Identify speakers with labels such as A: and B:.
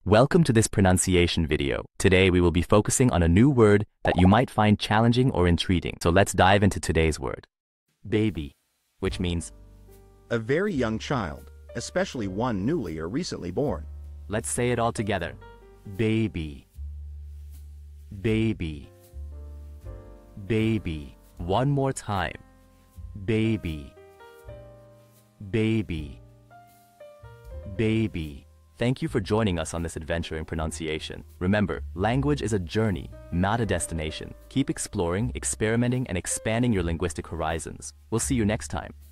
A: Welcome to this pronunciation video. Today we will be focusing on a new word that you might find challenging or intriguing. So let's dive into today's word. Baby, which means
B: a very young child, especially one newly or recently born.
A: let's say it all together. Baby. Baby. Baby. One more time. Baby. Baby. Baby. Thank you for joining us on this adventure in pronunciation. Remember, language is a journey, not a destination. Keep exploring, experimenting, and expanding your linguistic horizons. We'll see you next time.